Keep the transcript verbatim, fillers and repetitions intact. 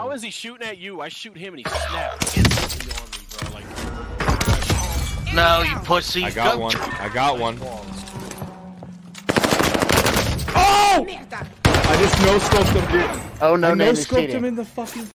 how is he shooting at you? I shoot him and he snaps instantly on me, bro. Like, no, you pussy. I got Go. one. I got one. Oh! I just no scoped him, dude. Oh no, I no, no he's scoped cheating. him in the fucking.